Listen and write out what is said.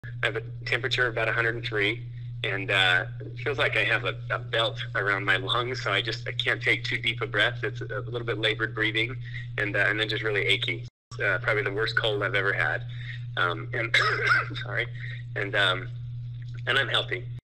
I have a temperature of about 103, and it feels like I have a belt around my lungs, so I can't take too deep a breath. It's a little bit labored breathing, and then just really achy. It's probably the worst cold I've ever had. And sorry, and I'm healthy.